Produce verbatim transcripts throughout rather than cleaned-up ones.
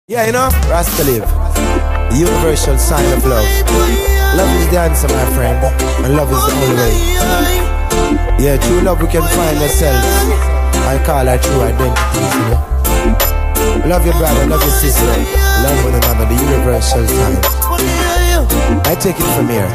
Yeah, you know, Rasta live. The universal sign of love. Love is the answer, my friend. And love is the only way. Yeah, true love we can find ourselves. I call our true identity, you know. Love your brother, love your sister. Love one another, the universal sign. I take it from here.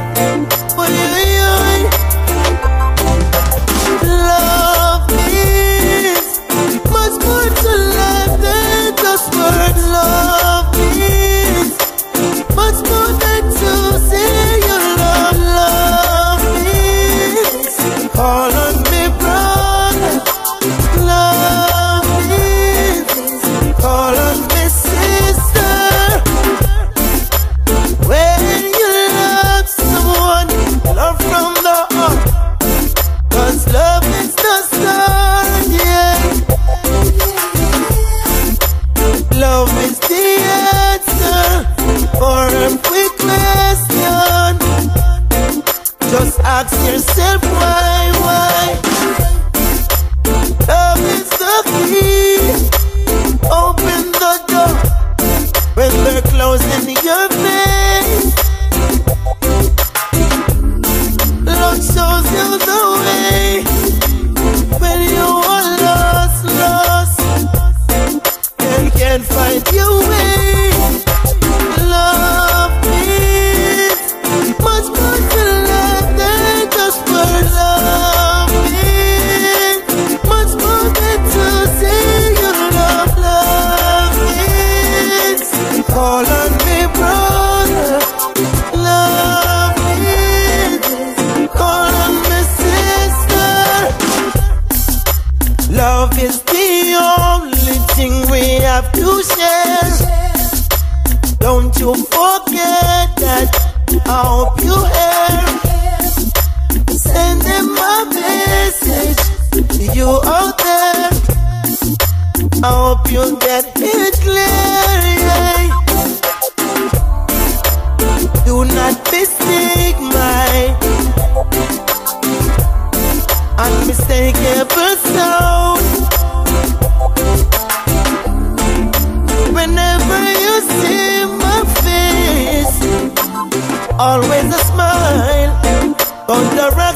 Love is much more to life than just words. Love is much more than to say you love. Love is call on me, brother. Love is call on me, sister. When you love someone, love from the heart. Cause love is the start, yeah. Love is the answer for every question. Just ask yourself why, why. Love is the key. Open the door when they're closing your face. Love shows you the way when you are lost, lost, and can't find your way. Love is much more to life than just for love is much more than to say you love. Love is call on me, brother. Love is call on me, sister. Love is the only thing we have to share. Don't you forget that. I hope you hear. Send them a message, you out there. I hope you get it clear, yeah. Do not mistake my unmistakable sound. Whenever you see my face, always a smile on the